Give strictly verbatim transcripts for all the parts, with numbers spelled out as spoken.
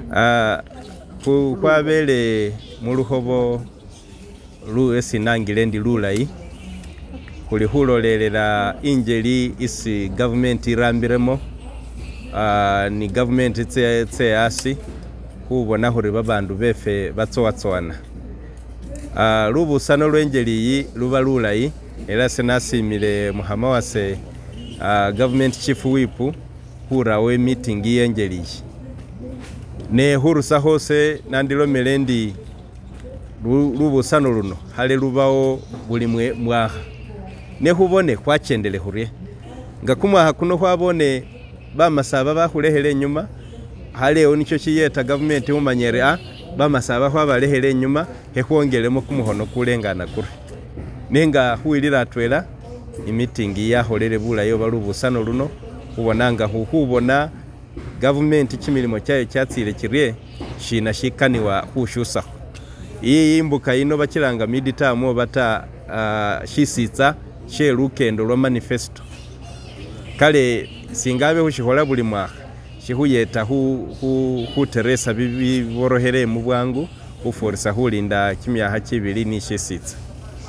Ah, kwabele muluhobo luesi nangilendi lulayi kuli hulolelela injeli isi government irambiremo. Uh, ni government tse tse asi hubona huri babandu befe batsowatsowana. Uh, lubusano lwenjeli yi luba lulayi era senasimile muhama wase uh, government chief whip hurawe meeting yenjeli ne hurusa hose nandilo melendi lubusano luno hale lubao buli mwaha ne hubone kwachendele hurie nga kumwaha kuno hwabone bamasaba bahulehele nyuma haleo nicho chiyeta government umanyere a bamasaba hwabalehele nyuma hehwongelemo kumuhono kulengana kure nenga huilira atwela imitingi yaholele bulayo balubusano luno hubonanga huhubona government chimilimo chayo chatsile chirie shina shikaniwa hushusa iyi imbuka ino bachilanga miditamu bata uh, shisitsa she lukendo lwa manifesto kale singabe hushihola buli mwaka shihuyeta hu, hu, huteresa biborohere mu bwangu huforisa hulinda kimyaha kibili ni shisitsa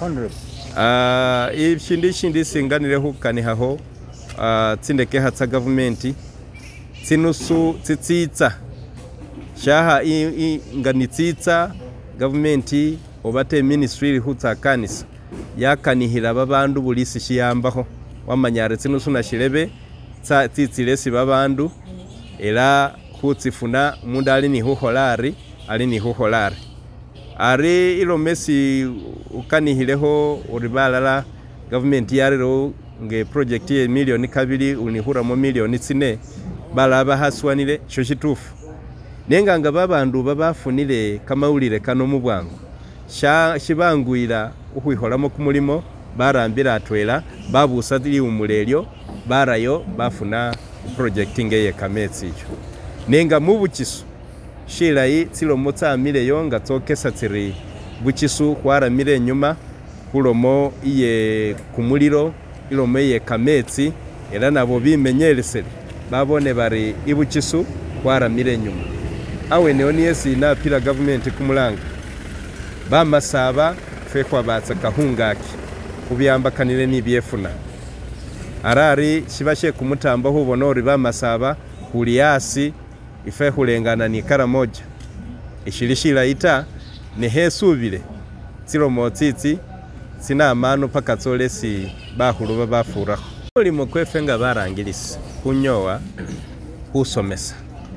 uh, ibishindi shindi singanire hukanihaho uh, tsindeke hatsa government tsinusu tsitsitsa shaha nganitsitsa government obate ministry hutsakanisa yakanihira babandu bulisi shiyambaho wamanyare tsinusu na shirebe tsa tsitsilesi babandu era hutsifuna mundu ali ni huholari ali ni huholari ari ilo mesi ukanihileho uribalala government yariro nge project ye milioni kabili unihuramo milioni tsine balaba haswanile sho shitufu nenga nga babandu babafunile kamaulire kano mu bwangu sha shibanguira uhwiholamo kumulimo barambira atwela babusatili umulelyo barayo bafuna project ngeye kametsi icho nenga mu Bugisu shilayi tsilomo tsamile yo nga tsokesa tsiri Bugisu kwaramire nyuma kulomo iye kumuliro ilomo iye kametsi era nabo bimenyelesele babone bari ibugisu kwaramire nyuma awe neoniyesi na pila government kumulanga bamasaba fe kwa batsa kahungaki kubyambakanire nibyefuna arari shibashe kumutamba hubonori bamasaba kuliasi ife hulengana ni kara moja ishilishila ita nehesubile tsilomo tsitsi sina amano paka tsolesi bahulu babafuraho ulimo kwefenga barangilisi kunyowa husomesa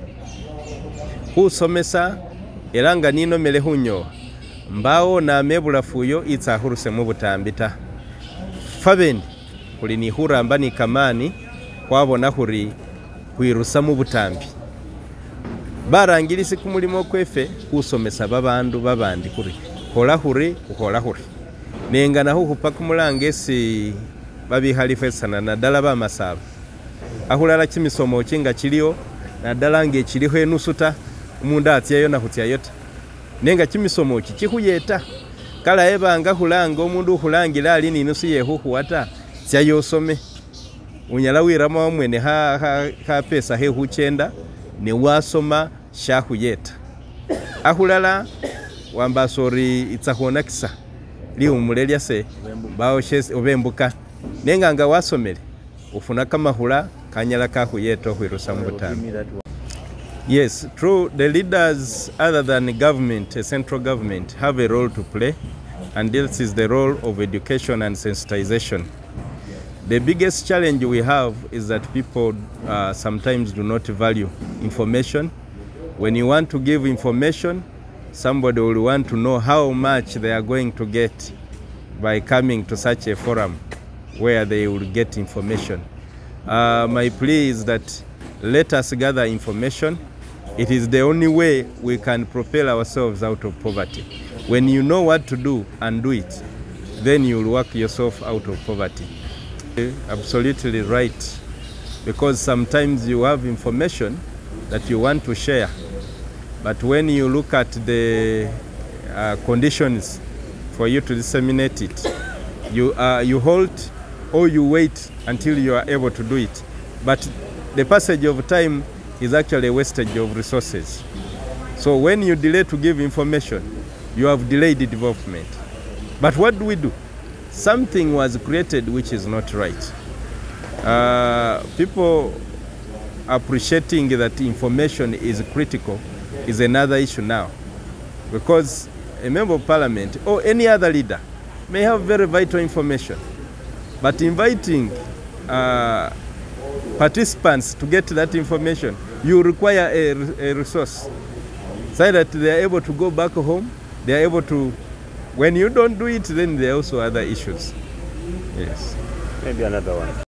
husomesa elanga nino mele hunyowa mbao na mebula fuyo itsahuruse mu butambita fabendi kuli ni huramba ni kamani kwabona huri hwirusa mu butambi barangilisi kumulimo kwefe husomesa babandu babandi kuri hola huri uhola huri nenga naho hupa kumulangesi babihalife sana nadala bamasaba ahulala kimisomo kinga kiliyo nadala nge kiliho enusuta umundu atyayo na hutyayota nenga kimisomo kikihuyeta kala ebanga hulanga omundu hulangira ali ni nusu yehuhuwata tyayosome unyala wirama wamwene ha, ha, ha pesa he huchenda ne wasoma shahuyeta ahulala wamba sori itsahona kisa li umulelya se bao shesi obembuka nenga nga wasomele ufuna kamahula kanyala kahuyeta hwirusa mu butambi. Yes, true. The leaders other than the government, the central government, have a role to play, and this is the role of education and sensitization. The biggest challenge we have is that people uh, sometimes do not value information. When you want to give information, somebody will want to know how much they are going to get by coming to such a forum where they will get information. Uh, my plea is that let us gather information. It is the only way we can propel ourselves out of poverty. When you know what to do and do it, then you will work yourself out of poverty. Absolutely right, because sometimes you have information that you want to share, but when you look at the uh, conditions for you to disseminate it, you, uh, you halt or you wait until you are able to do it. But the passage of time is actually a wastage of resources. So when you delay to give information, you have delayed the development. But what do we do? Something was created which is not right. Uh, people appreciating that information is critical is another issue now. Because a member of parliament or any other leader may have very vital information. But inviting uh, participants to get that information, you require a, a resource so that they are able to go back home, they are able to, when you don't do it, then there are also other issues. Yes. Maybe another one.